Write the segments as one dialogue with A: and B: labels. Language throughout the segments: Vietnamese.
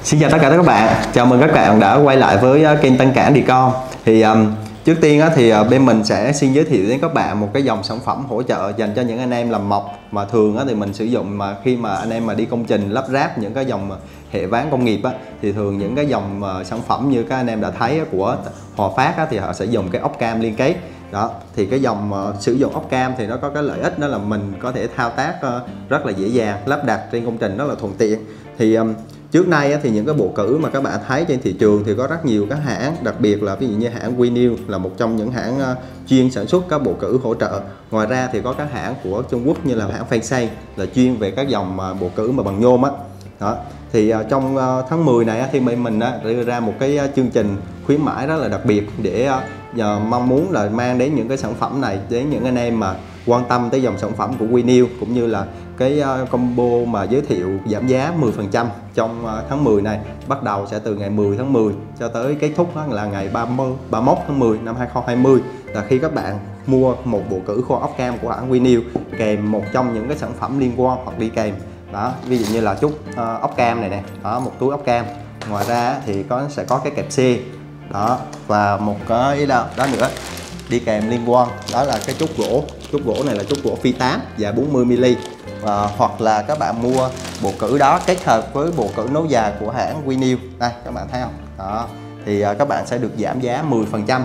A: Xin chào tất cả các bạn, chào mừng các bạn đã quay lại với kênh Tân Cảng Decor. Thì trước tiên thì bên mình sẽ xin giới thiệu đến các bạn một cái dòng sản phẩm hỗ trợ dành cho những anh em làm mộc mà thường thì mình sử dụng mà khi mà anh em mà đi công trình lắp ráp những cái dòng hệ ván công nghiệp thì thường những cái dòng sản phẩm như các anh em đã thấy của Hòa Phát thì họ sẽ dùng cái ốc cam liên kết. Đó thì cái dòng sử dụng ốc cam thì nó có cái lợi ích đó là mình có thể thao tác rất là dễ dàng, lắp đặt trên công trình rất là thuận tiện. Thì trước nay thì những cái bộ cử mà các bạn thấy trên thị trường thì có rất nhiều các hãng, đặc biệt là ví dụ như hãng Winil là một trong những hãng chuyên sản xuất các bộ cử hỗ trợ. Ngoài ra thì có các hãng của Trung Quốc như là hãng Fansei là chuyên về các dòng bộ cử mà bằng nhôm đó. Thì trong tháng 10 này thì mình đưa ra một cái chương trình khuyến mãi rất là đặc biệt để mong muốn là mang đến những cái sản phẩm này đến những anh em mà quan tâm tới dòng sản phẩm của Winil, cũng như là cái combo mà giới thiệu giảm giá 10% trong tháng 10 này, bắt đầu sẽ từ ngày 10 tháng 10 cho tới kết thúc là ngày 31 tháng 10 năm 2020, là khi các bạn mua một bộ cử khô ốc cam của hãng Winil kèm một trong những cái sản phẩm liên quan hoặc đi kèm đó, ví dụ như là chút ốc cam này nè, đó, một túi ốc cam. Ngoài ra thì sẽ có cái kẹp C đó, và một cái đó nữa đi kèm liên quan, đó là cái chốt gỗ này là chốt gỗ phi 8 dài 40mm. Hoặc là các bạn mua bộ cử đó kết hợp với bộ cử nối dài của hãng Winil, đây các bạn thấy không đó, thì các bạn sẽ được giảm giá 10%.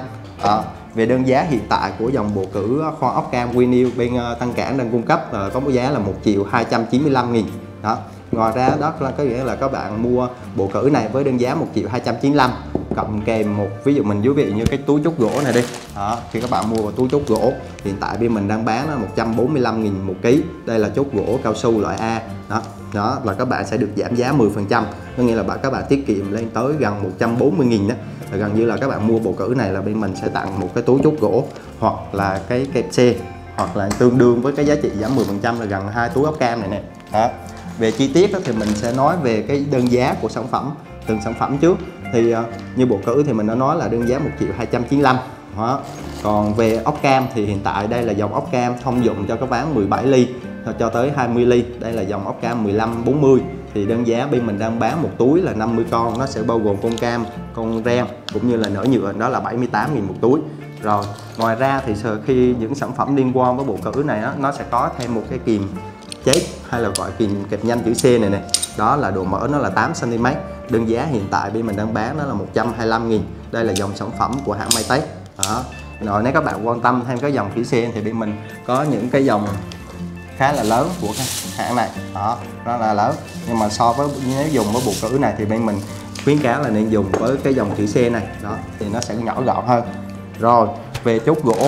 A: Về đơn giá hiện tại của dòng bộ cử khoa ốc cam Winil bên Tân Cảng đang cung cấp có một giá là 1.295.000 đó. Ngoài ra đó là có nghĩa là các bạn mua bộ cử này với đơn giá 1.295 cộng kèm một, ví dụ mình ví dụ như cái túi chốt gỗ này đi đó, khi các bạn mua một túi chốt gỗ hiện tại bên mình đang bán là 145.000 một ký. Đây là chốt gỗ cao su loại A đó là các bạn sẽ được giảm giá 10%, có nghĩa là các bạn tiết kiệm lên tới gần 140.000 đó. Là gần như là các bạn mua bộ cử này là bên mình sẽ tặng một cái túi chốt gỗ hoặc là cái kẹp C, hoặc là tương đương với cái giá trị giảm 10% là gần 2 túi ốc cam này nè đó. Về chi tiết thì mình sẽ nói về cái đơn giá của sản phẩm, từng sản phẩm trước. Thì như bộ cử thì mình đã nói là đơn giá 1.295 đó. Còn về ốc cam thì hiện tại đây là dòng ốc cam thông dụng cho các ván 17 ly cho tới 20 ly. Đây là dòng ốc cam 15-40, thì đơn giá bên mình đang bán một túi là 50 con, nó sẽ bao gồm con cam, con ren cũng như là nở nhựa, đó là 78.000 một túi. Rồi ngoài ra thì khi những sản phẩm liên quan với bộ cử này nó sẽ có thêm một cái kìm chết, hay là gọi kìm kẹp nhanh chữ C này nè, đó là độ mở nó là 8cm. Đơn giá hiện tại bên mình đang bán đó là 125.000. Đây là dòng sản phẩm của hãng Maytech đó. Rồi nếu các bạn quan tâm thêm cái dòng chữ C thì bên mình có những cái dòng khá là lớn của cái hãng này đó, nó là lớn, nhưng mà so với nếu dùng với bộ cử này thì bên mình khuyến cáo là nên dùng với cái dòng chữ C này đó, thì nó sẽ nhỏ gọn hơn. Rồi về chốt gỗ,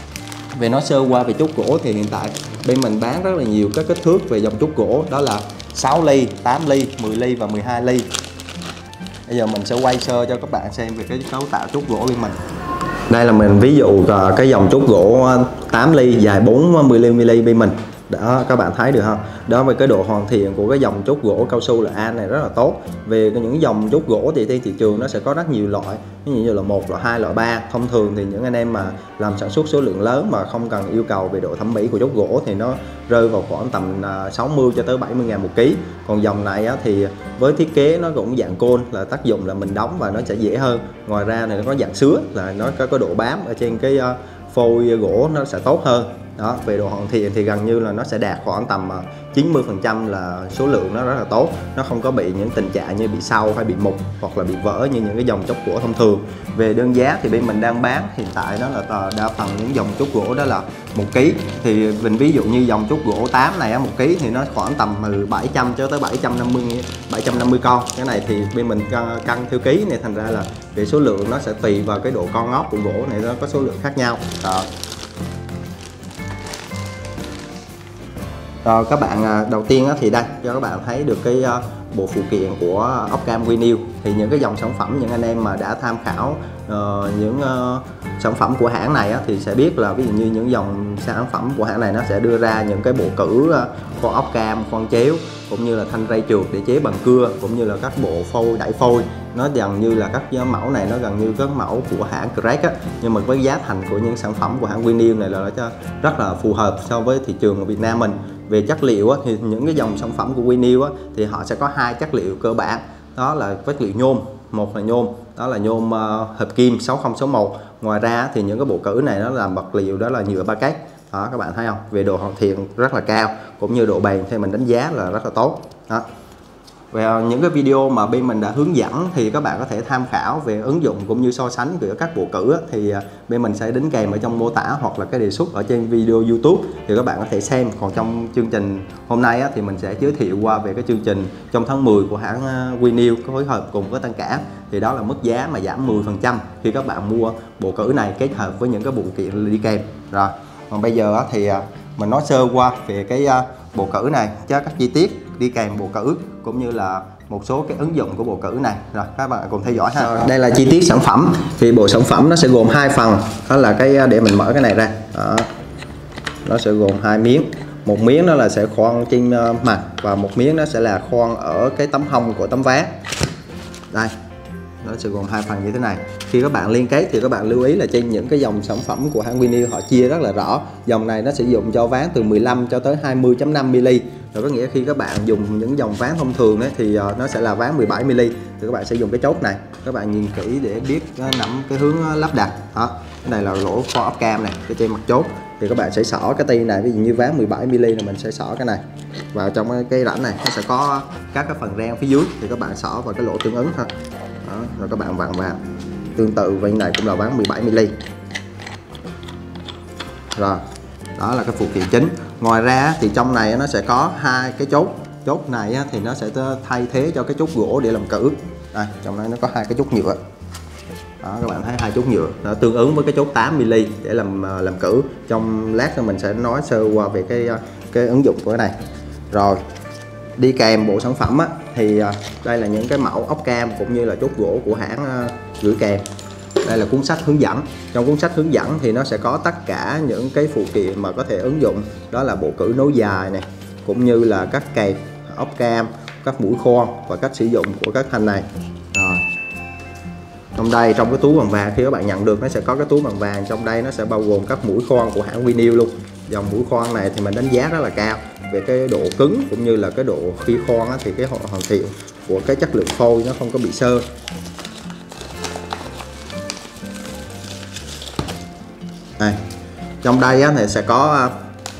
A: về nói sơ qua về chốt gỗ thì hiện tại bên mình bán rất là nhiều các kích thước về dòng chốt gỗ, đó là 6 ly, 8 ly, 10 ly và 12 ly. Bây giờ mình sẽ quay sơ cho các bạn xem về cái cấu tạo chốt gỗ bên mình. Đây là mình ví dụ cái dòng chốt gỗ 8 ly dài 40mm bên mình. Đó, các bạn thấy được không? Đó, về cái độ hoàn thiện của cái dòng chốt gỗ cao su là A này rất là tốt. Về những dòng chốt gỗ thì trên thị trường nó sẽ có rất nhiều loại, ví dụ như là 1, loại 2, loại 3. Thông thường thì những anh em mà làm sản xuất số lượng lớn mà không cần yêu cầu về độ thẩm mỹ của chốt gỗ thì nó rơi vào khoảng tầm 60 cho tới 70.000 một ký. Còn dòng này thì với thiết kế nó cũng dạng côn, là tác dụng là mình đóng và nó sẽ dễ hơn. Ngoài ra này nó có dạng sứa, là nó có cái độ bám ở trên cái phôi gỗ nó sẽ tốt hơn. Đó, về độ hoàn thiện thì gần như là nó sẽ đạt khoảng tầm 90%, là số lượng nó rất là tốt, nó không có bị những tình trạng như bị sau hay bị mục hoặc là bị vỡ như những cái dòng chốt gỗ thông thường. Về đơn giá thì bên mình đang bán hiện tại đó là đa phần những dòng chốt gỗ đó là 1 ký. Thì mình ví dụ như dòng chốt gỗ 8 này 1 ký thì nó khoảng tầm từ 700 cho tới 750 con. Cái này thì bên mình cân theo ký này, thành ra là về số lượng nó sẽ tùy vào cái độ con ngóc của gỗ này, nó có số lượng khác nhau đó. Rồi các bạn, đầu tiên thì đây cho các bạn thấy được cái bộ phụ kiện của ốc cam Winil. Thì những cái dòng sản phẩm, những anh em mà đã tham khảo những sản phẩm của hãng này thì sẽ biết là ví dụ như những dòng sản phẩm của hãng này nó sẽ đưa ra những cái bộ cử con ốc cam, khoan chéo, cũng như là thanh ray trượt để chế bằng cưa, cũng như là các bộ phôi đẩy phôi. Nó gần như là các mẫu này nó gần như các mẫu của hãng Crack nhưng mà với giá thành của những sản phẩm của hãng Winil này là rất là phù hợp so với thị trường ở Việt Nam mình. Về chất liệu thì những cái dòng sản phẩm của Winil thì họ sẽ có 2 chất liệu cơ bản. đó là vật liệu nhôm. Một là nhôm, đó là nhôm hợp kim 6061. Ngoài ra thì những cái bộ cử này nó làm vật liệu đó là nhựa ba cách. Đó các bạn thấy không, về độ hoàn thiện rất là cao, cũng như độ bền thì mình đánh giá là rất là tốt đó. Về những cái video mà bên mình đã hướng dẫn thì các bạn có thể tham khảo về ứng dụng cũng như so sánh giữa các bộ cử thì bên mình sẽ đính kèm ở trong mô tả hoặc là cái đề xuất ở trên video YouTube thì các bạn có thể xem. Còn trong chương trình hôm nay thì mình sẽ giới thiệu qua về cái chương trình trong tháng 10 của hãng Winnews phối hợp cùng với Tân Cảng, thì đó là mức giá mà giảm 10% khi các bạn mua bộ cử này kết hợp với những cái phụ kiện đi kèm. Rồi còn bây giờ thì mình nói sơ qua về cái bộ cử này cho các chi tiết đi kèm bộ cử cũng như là một số cái ứng dụng của bộ cử này. Rồi các bạn cùng theo dõi ha. Đây là chi tiết sản phẩm. Thì bộ sản phẩm nó sẽ gồm 2 phần, đó là cái để mình mở cái này ra đó. Nó sẽ gồm 2 miếng, một miếng đó là sẽ khoan trên mặt và một miếng nó sẽ là khoan ở cái tấm hông của tấm ván. Đây, nó sẽ gồm 2 phần như thế này. Khi các bạn liên kết thì các bạn lưu ý là trên những cái dòng sản phẩm của hãng Winnews họ chia rất là rõ. Dòng này nó sử dụng cho ván từ 15 cho tới 20.5 mm. Rồi có nghĩa khi các bạn dùng những dòng ván thông thường ấy, thì nó sẽ là ván 17 mm. Thì các bạn sẽ dùng cái chốt này. Các bạn nhìn kỹ để biết nắm cái hướng lắp đặt. Đó. Cái này là lỗ khoan ốp cam này, cái trên mặt chốt. Thì các bạn sẽ xỏ cái ti này, ví dụ như ván 17 mm là mình sẽ xỏ cái này vào trong cái rãnh này. Nó sẽ có các cái phần rang phía dưới thì các bạn xỏ vào cái lỗ tương ứng thôi. Đó, rồi các bạn vặn vào. Tương tự bên này cũng là ván 17 mm. Rồi, đó là cái phụ kiện chính. Ngoài ra thì trong này nó sẽ có 2 cái chốt. Chốt này thì nó sẽ thay thế cho cái chốt gỗ để làm cử. Đây, trong đây nó có 2 cái chốt nhựa. Đó, các bạn thấy 2 chốt nhựa nó tương ứng với cái chốt 8 mm để làm cử. Trong lát mình sẽ nói sơ qua về cái ứng dụng của cái này. Rồi, đi kèm bộ sản phẩm thì đây là những cái mẫu ốc cam cũng như là chốt gỗ của hãng gửi kèm. Đây là cuốn sách hướng dẫn. Trong cuốn sách hướng dẫn thì nó sẽ có tất cả những cái phụ kiện mà có thể ứng dụng, đó là bộ cử nối dài này, cũng như là các kẹp, ốc cam, các mũi khoan và cách sử dụng của các thanh này. Rồi. Trong đây, trong cái túi bằng vàng khi các bạn nhận được nó sẽ có cái túi bằng vàng, trong đây nó sẽ bao gồm các mũi khoan của hãng Winnews luôn. Dòng mũi khoan này thì mình đánh giá rất là cao về cái độ cứng cũng như là cái độ khi khoan thì cái hoàn thiện của cái chất lượng phôi nó không có bị xơ. Đây. Trong đây thì sẽ có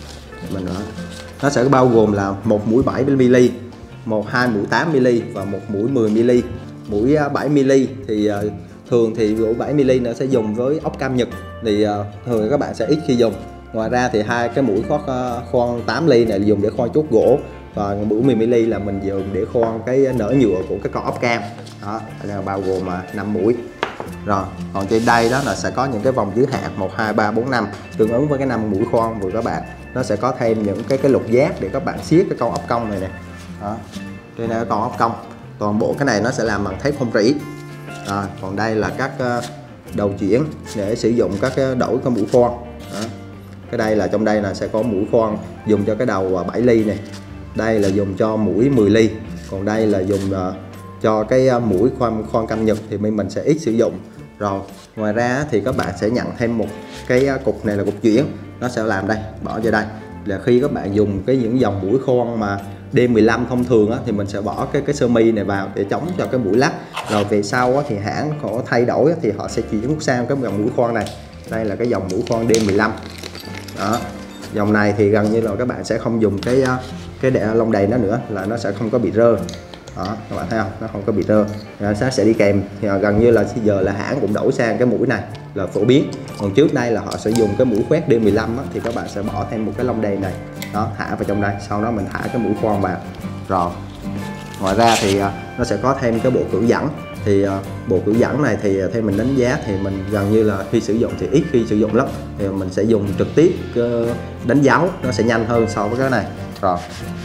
A: nó sẽ bao gồm là một mũi 7 mm, hai mũi 8 mm và một mũi 10 mm. Mũi 7 mm thì thường thì mũi 7 mm nó sẽ dùng với ốc cam Nhật thì thường các bạn sẽ ít khi dùng. Ngoài ra thì 2 cái mũi khoan 8 ly này dùng để khoan chốt gỗ, và mũi 10 mm là mình dùng để khoan cái nở nhựa của cái con ốc cam. Đó, là bao gồm 5 mũi. Rồi, còn trên đây đó là sẽ có những cái vòng dưới hạt 1, 2, 3, 4, 5 tương ứng với cái 5 mũi khoan của các bạn. Nó sẽ có thêm những cái lục giác để các bạn siết cái con ốc cong này nè. Đó, đây là con ốc cong. Toàn bộ cái này nó sẽ làm bằng thép không rỉ. Còn đây là các đầu chuyển để sử dụng các đổi cái mũi khoan. Đó. Cái đây là trong đây là sẽ có mũi khoan dùng cho cái đầu 7 ly này. Đây là dùng cho mũi 10 ly. Còn đây là dùng cho cái mũi khoan cam Nhật thì mình sẽ ít sử dụng. Rồi, ngoài ra thì các bạn sẽ nhận thêm một cái cục này là cục chuyển. Nó sẽ làm đây, bỏ vào đây. Là khi các bạn dùng những dòng mũi khoan mà D15 thông thường thì mình sẽ bỏ cái sơ mi này vào để chống cho cái mũi lắc. Rồi về sau thì hãng họ thay đổi thì họ sẽ chuyển sang cái dòng mũi khoan này. Đây là cái dòng mũi khoan D15. Đó. Dòng này thì gần như là các bạn sẽ không dùng cái lông đầy nó nữa, là nó sẽ không có bị rơ. Đó, các bạn thấy không? Nó không có bị rơ. Nó sẽ đi kèm thì gần như là giờ là hãng cũng đổi sang cái mũi này là phổ biến. Còn trước đây là họ sẽ dùng cái mũi khoét D15 thì các bạn sẽ bỏ thêm một cái lông đầy này. Đó, thả vào trong đây, sau đó mình thả cái mũi khoan vào. Rồi. Ngoài ra thì nó sẽ có thêm cái bộ cử dẫn. Thì bộ cử dẫn này thì theo mình đánh giá thì mình gần như là khi sử dụng thì ít khi sử dụng lắm. Thì mình sẽ dùng trực tiếp đánh dấu, nó sẽ nhanh hơn so với cái này. Rồi.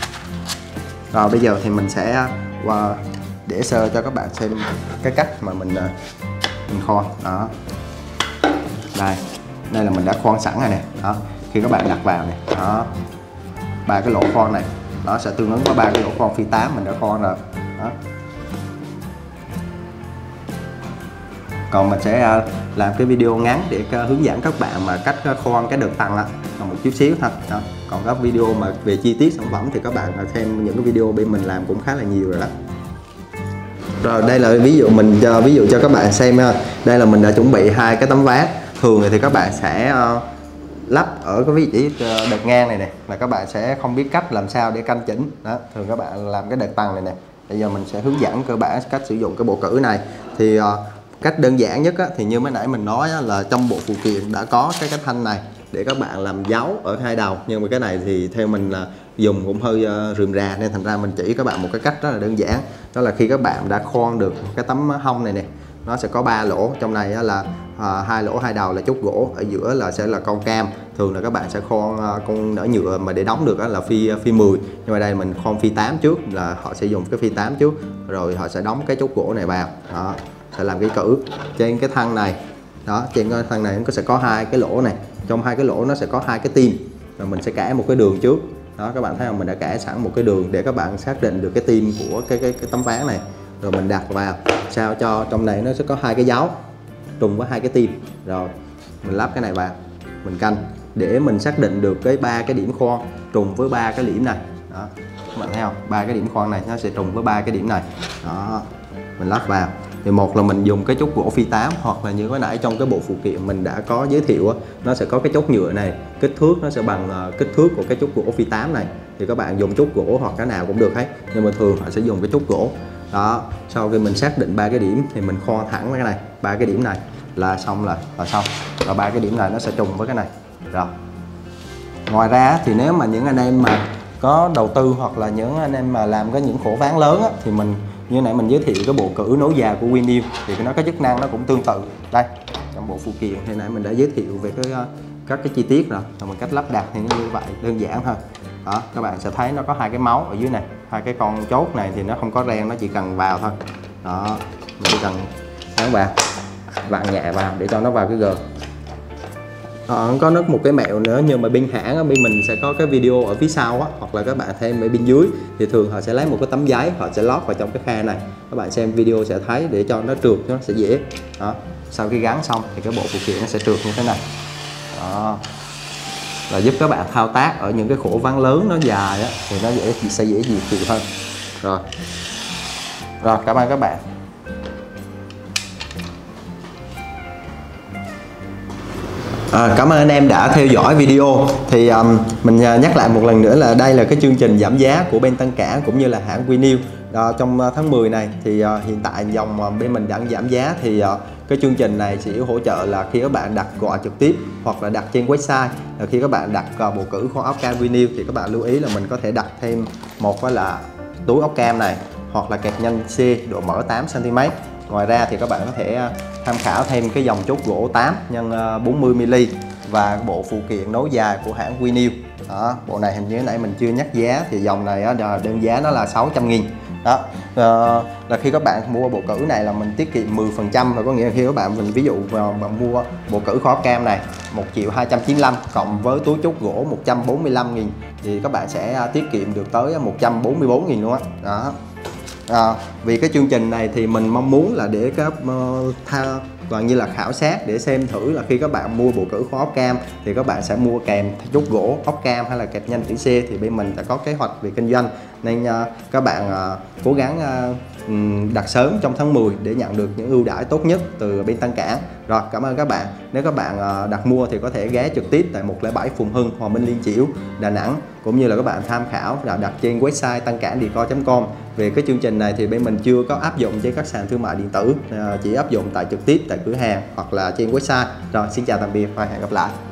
A: Rồi bây giờ thì mình sẽ để sơ cho các bạn xem cái cách mà mình khoan. Đó. Đây là mình đã khoan sẵn rồi nè. Đó. Khi các bạn đặt vào này, đó, 3 cái lỗ khoan này nó sẽ tương ứng với 3 cái lỗ khoan phi 8 mình đã khoan rồi. Đó. Còn mình sẽ làm cái video ngắn để hướng dẫn các bạn mà cách khoan cái đợt tăng còn một chút xíu thôi. Đó. Còn các video mà về chi tiết sản phẩm thì các bạn xem những cái video bên mình làm cũng khá là nhiều rồi đó. Rồi đây là ví dụ mình ví dụ cho các bạn xem ha. Đây là mình đã chuẩn bị hai cái tấm ván. Thường thì các bạn sẽ lắp ở cái vị trí đợt ngang này nè, là các bạn sẽ không biết cách làm sao để canh chỉnh đó. Thường các bạn làm cái đợt tầng này nè. Bây giờ mình sẽ hướng dẫn cơ bản cách sử dụng cái bộ cử này. Thì cách đơn giản nhất á, thì như mới nãy mình nói á, là trong bộ phụ kiện đã có cái thanh này để các bạn làm dấu ở hai đầu, nhưng mà cái này thì theo mình là dùng cũng hơi rườm rà, nên thành ra mình chỉ các bạn một cái cách rất là đơn giản. Đó là khi các bạn đã khoan được cái tấm hông này nè, nó sẽ có 3 lỗ, trong này là 2 lỗ hai đầu là chốt gỗ, ở giữa là sẽ là con cam. Thường là các bạn sẽ khoan con nở nhựa mà để đóng được là phi 10, nhưng mà đây mình khoan phi 8 trước, là họ sẽ dùng cái phi 8 trước rồi họ sẽ đóng cái chốt gỗ này vào đó, sẽ làm cái cử trên cái thân này đó. Trên cái thân này nó sẽ có hai cái lỗ này, trong hai cái lỗ nó sẽ có hai cái tim, rồi mình sẽ kẻ một cái đường trước đó. Các bạn thấy không, mình đã kẻ sẵn một cái đường để các bạn xác định được cái tim của cái tấm ván này, rồi mình đặt vào sao cho trong này nó sẽ có hai cái dấu trùng với hai cái tim, rồi mình lắp cái này vào, mình canh để mình xác định được cái 3 cái điểm khoan trùng với 3 cái điểm này đó. Các bạn thấy không, 3 cái điểm khoan này nó sẽ trùng với 3 cái điểm này đó, mình lắp vào. Thì một là mình dùng cái chốt gỗ phi 8, hoặc là như cái nãy trong cái bộ phụ kiện mình đã có giới thiệu á, nó sẽ có cái chốt nhựa này, kích thước nó sẽ bằng kích thước của cái chốt gỗ phi 8 này, thì các bạn dùng chốt gỗ hoặc cái nào cũng được hết, nhưng mà thường họ sẽ dùng cái chốt gỗ đó. Sau khi mình xác định 3 cái điểm thì mình khoan thẳng với cái này, 3 cái điểm này là xong, là xong, và 3 cái điểm này nó sẽ trùng với cái này rồi. Ngoài ra thì nếu mà những anh em mà có đầu tư hoặc là những anh em mà làm những khổ ván lớn á, thì mình như nãy mình giới thiệu cái bộ cử nối dài của Winnews thì nó có chức năng nó cũng tương tự. Đây trong bộ phụ kiện thì nãy mình đã giới thiệu về các cái chi tiết rồi, mình cách lắp đặt thì như vậy đơn giản thôi đó. Các bạn sẽ thấy nó có hai cái máu ở dưới này, hai cái con chốt này thì nó không có ren, nó chỉ cần vào thôi đó. Mình chỉ cần các bạn vặn nhẹ vào để cho nó vào cái gờ. Có một cái mẹo nữa, nhưng mà bên hãng á, bên mình sẽ có cái video ở phía sau á, hoặc là các bạn thêm ở bên dưới thì thường họ sẽ lấy một cái tấm giấy, họ sẽ lót vào trong cái khe này. Các bạn xem video sẽ thấy, để cho nó trượt nó sẽ dễ đó. Sau khi gắn xong thì cái bộ phụ kiện nó sẽ trượt như thế này đó, là giúp các bạn thao tác ở những cái khổ ván lớn nó dài á, thì nó sẽ dễ chịu hơn. Rồi cảm ơn các bạn. Cảm ơn anh em đã theo dõi video. Thì mình nhắc lại một lần nữa là đây là cái chương trình giảm giá của bên Tân Cảng cũng như là hãng Winnews trong tháng 10 này. Thì hiện tại dòng bên mình đang giảm giá, thì cái chương trình này sẽ hỗ trợ là khi các bạn đặt gọi trực tiếp hoặc là đặt trên website, khi các bạn đặt bộ cử khoan ốc cam Winnews thì các bạn lưu ý là mình có thể đặt thêm một là túi ốc cam này, hoặc là kẹp nhanh C độ mở 8 cm. Ngoài ra thì các bạn có thể tham khảo thêm cái dòng chốt gỗ 8 x 40mm và bộ phụ kiện nối dài của hãng Winnews đó. Bộ này hình như nãy mình chưa nhắc giá, thì dòng này đơn giá nó là 600.000 đó. Là khi các bạn mua bộ cử này là mình tiết kiệm 10%, và có nghĩa là khi các bạn ví dụ bạn mua bộ cử khó cam này 1.295.000 cộng với túi chốt gỗ 145.000 thì các bạn sẽ tiết kiệm được tới 144.000 luôn á đó. Vì cái chương trình này thì mình mong muốn là để các toàn như là khảo sát để xem thử là khi các bạn mua bộ cử khoan ốc cam thì các bạn sẽ mua kèm chốt gỗ ốc cam hay là kẹp nhanh chữ C, thì bên mình đã có kế hoạch về kinh doanh, nên các bạn cố gắng đặt sớm trong tháng 10 để nhận được những ưu đãi tốt nhất từ bên Tân Cảng. Rồi cảm ơn các bạn. Nếu các bạn đặt mua thì có thể ghé trực tiếp tại 107 Phùng Hưng, Hòa Minh, Liên Chiểu, Đà Nẵng, cũng như là các bạn tham khảo đặt trên website tancangdecor.com. Về cái chương trình này thì bên mình chưa có áp dụng trên các sàn thương mại điện tử, chỉ áp dụng tại trực tiếp tại cửa hàng hoặc là trên website. Rồi xin chào tạm biệt và hẹn gặp lại.